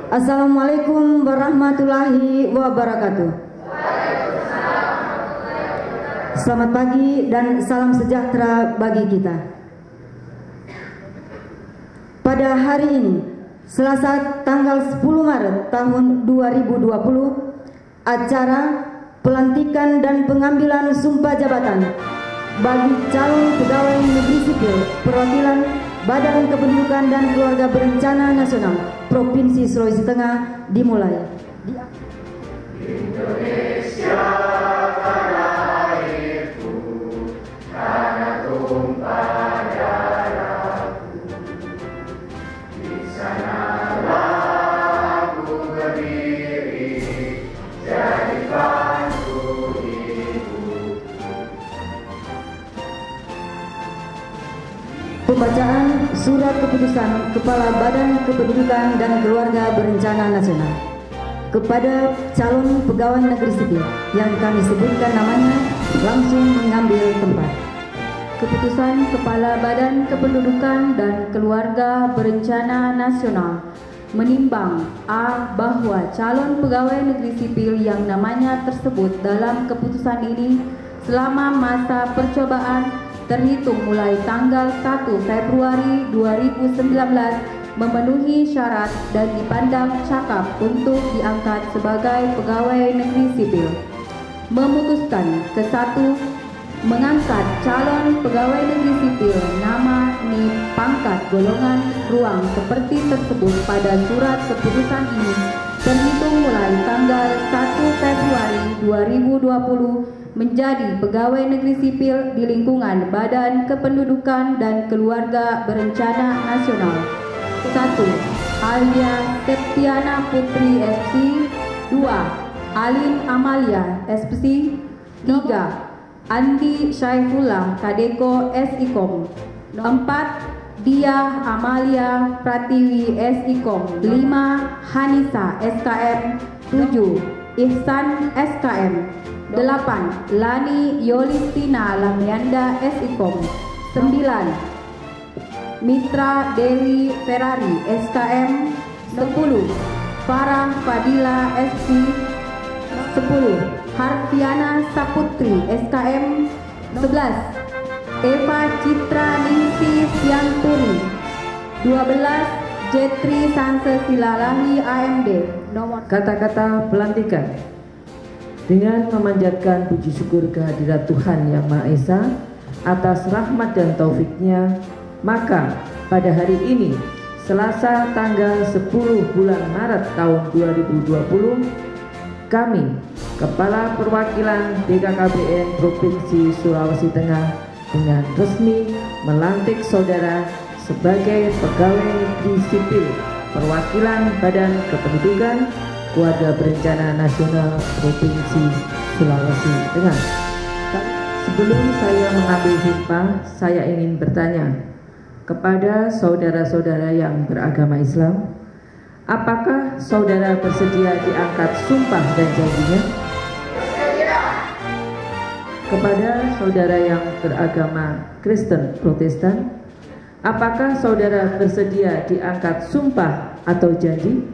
Assalamualaikum warahmatullahi wabarakatuh. Selamat pagi dan salam sejahtera bagi kita. Pada hari ini, Selasa tanggal 10 Maret tahun 2020, acara pelantikan dan pengambilan sumpah jabatan bagi calon pegawai negeri sipil perwakilan Badan Kependudukan dan Keluarga Berencana Nasional Provinsi Sulawesi Tengah dimulai. Indonesia tanah airku, tanah tumpah darahku, di sanalah aku berdiri, jadi bantu ibu. Pembacaan Surat Keputusan Kepala Badan Kependudukan dan Keluarga Berencana Nasional kepada calon pegawai negeri sipil yang kami sebutkan namanya langsung mengambil tempat. Keputusan Kepala Badan Kependudukan dan Keluarga Berencana Nasional menimbang A. bahwa calon pegawai negeri sipil yang namanya tersebut dalam keputusan ini selama masa percobaan terhitung mulai tanggal 1 Februari 2019 memenuhi syarat dan dipandang cakap untuk diangkat sebagai pegawai negeri sipil. Memutuskan ke-1, mengangkat calon pegawai negeri sipil nama, NIP, pangkat, golongan, ruang seperti tersebut pada surat keputusan ini terhitung mulai tanggal 1 Februari 2020 menjadi pegawai negeri sipil di lingkungan Badan Kependudukan dan Keluarga Berencana Nasional. 1. Alia Septiana Putri SC. 2. Alin Amalia SPC. 3. Andi Syaifullah Kadeko SIKOM. 4. Diah Amalia Pratiwi SIKOM. 5. Hanisa SKM. 7. Ihsan SKM. 8. Lani Yolistina Lamianda SIKOM. 9. Mitra Dewi Ferrari SKM. 10. Farah Fadila SC. 10. Harfiana Saputri SKM. 11. Eva Citra Ningsi Sianturi. 12. Jetri Sanse Silalahi AMD. Nomor kata-kata pelantikan. Dengan memanjatkan puji syukur kehadirat Tuhan Yang Maha Esa atas rahmat dan taufiknya, maka pada hari ini, Selasa tanggal 10 bulan Maret tahun 2020, kami, Kepala Perwakilan BKKBN Provinsi Sulawesi Tengah, dengan resmi melantik saudara sebagai pegawai negeri sipil perwakilan Badan Kependudukan Keluarga Berencana Nasional Provinsi Sulawesi Tengah. Sebelum saya mengambil sumpah, saya ingin bertanya kepada saudara-saudara yang beragama Islam, apakah saudara bersedia diangkat sumpah dan janjinya? Bersedia. Kepada saudara yang beragama Kristen Protestan, apakah saudara bersedia diangkat sumpah atau janji?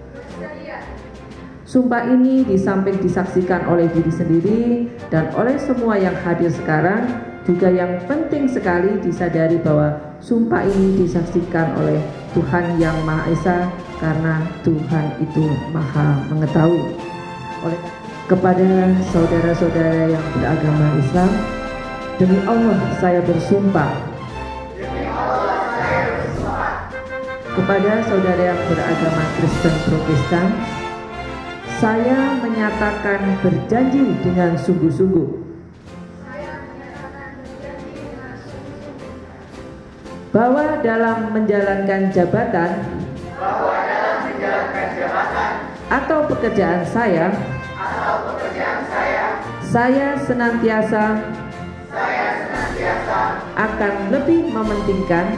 Sumpah ini di samping disaksikan oleh diri sendiri dan oleh semua yang hadir sekarang, juga yang penting sekali disadari bahwa sumpah ini disaksikan oleh Tuhan Yang Maha Esa, karena Tuhan itu Maha Mengetahui. Oleh kepada saudara-saudara yang beragama Islam, demi Allah saya bersumpah. Demi Allah saya bersumpah. Kepada saudara yang beragama Kristen Protestan, saya menyatakan berjanji dengan sungguh-sungguh bahwa dalam menjalankan jabatan atau pekerjaan saya senantiasa akan lebih mementingkan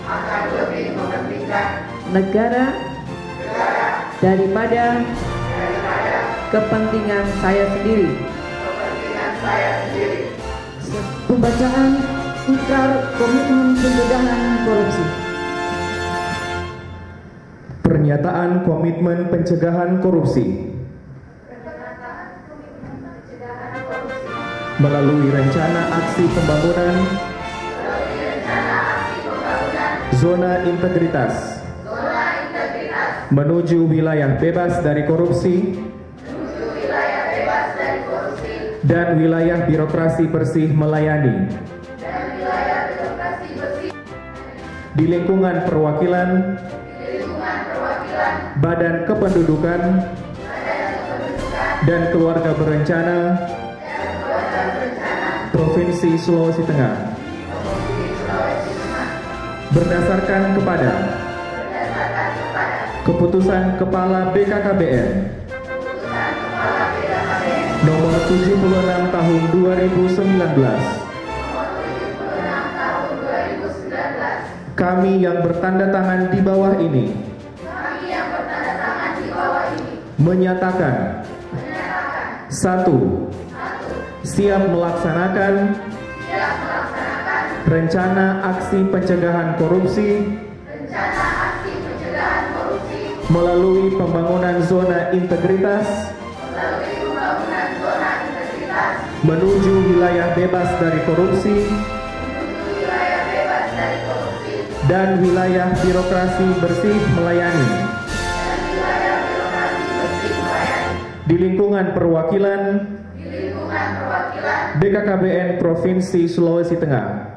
negara daripada kepentingan saya sendiri. Pembacaan Ikrar Komitmen Pencegahan Korupsi. Pernyataan Pernyataan komitmen pencegahan korupsi melalui rencana aksi pembangunan zona integritas menuju wilayah bebas dari korupsi dan wilayah birokrasi bersih melayani di lingkungan perwakilan Badan Kependudukan dan Keluarga Berencana Provinsi Sulawesi Tengah berdasarkan kepada Keputusan Kepala BKKBN Nomor 76 Tahun 2019. Kami yang bertanda tangan di bawah ini menyatakan 1. Siap melaksanakan rencana aksi pencegahan korupsi melalui pembangunan zona integritas menuju wilayah bebas dari korupsi dan wilayah birokrasi bersih melayani di lingkungan perwakilan BKKBN Provinsi Sulawesi Tengah.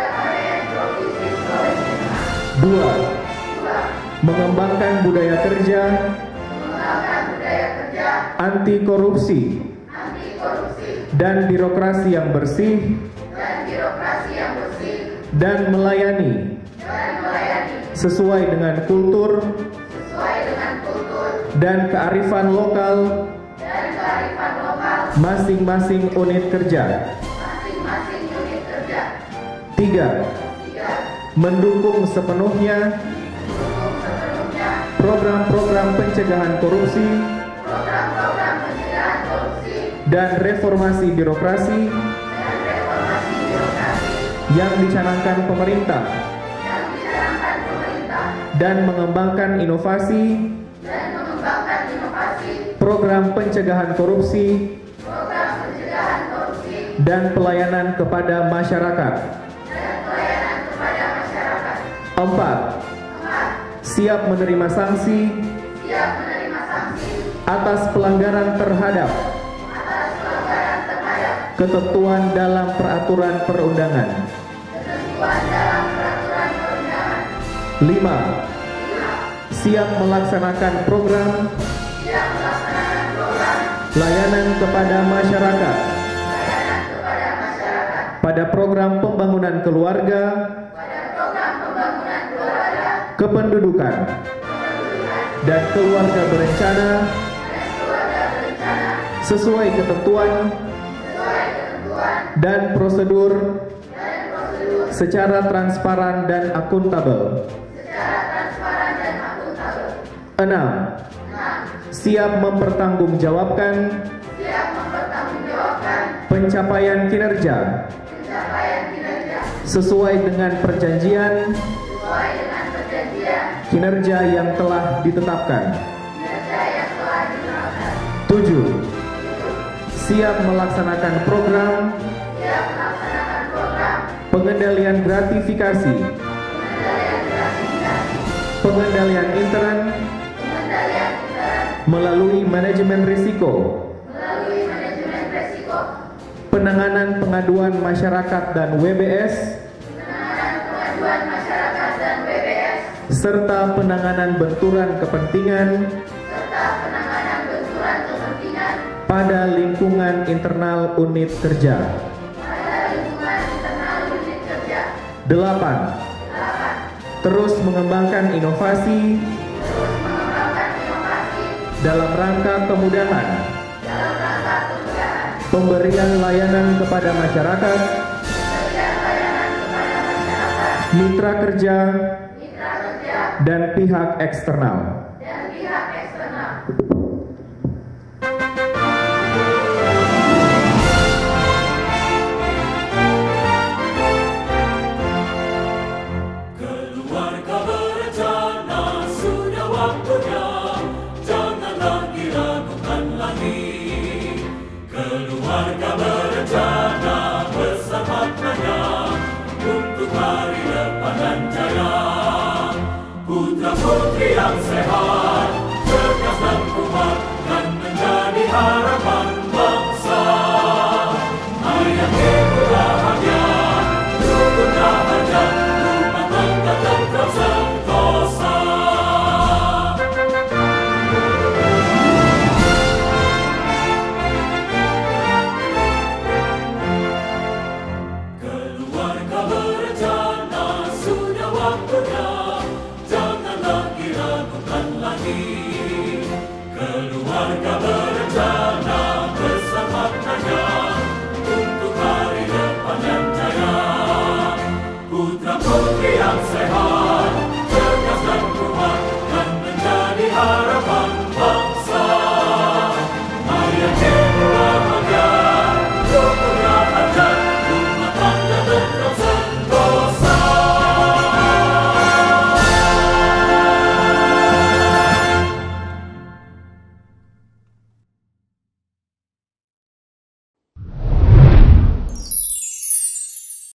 2. Mengembangkan budaya kerja anti korupsi dan birokrasi yang bersih dan melayani sesuai dengan kultur dan kearifan lokal masing-masing unit kerja. 3. Mendukung sepenuhnya program-program pencegahan korupsi dan reformasi birokrasi yang dicanangkan pemerintah dan mengembangkan inovasi program pencegahan korupsi dan pelayanan kepada masyarakat. 4. Siap menerima sanksi atas pelanggaran terhadap ketentuan dalam peraturan perundangan. 5. Siap melaksanakan program layanan kepada masyarakat pada program pembangunan keluarga, kependudukan, dan keluarga berencana sesuai ketentuan dan prosedur secara transparan dan akuntabel. 6. Siap mempertanggungjawabkan pencapaian kinerja sesuai dengan perjanjian kinerja yang telah ditetapkan. 7. Siap melaksanakan program pengendalian gratifikasi, pengendalian intern melalui manajemen risiko, penanganan pengaduan masyarakat dan WBS, serta penanganan benturan kepentingan pada lingkungan internal unit kerja. 8. Terus mengembangkan inovasi dalam rangka kemudahan pemberian layanan kepada masyarakat, mitra kerja, dan pihak eksternal. Keluarga berencana sudah waktunya. putri yang sehat, cerdas dan kuat, dan menjadi harapan.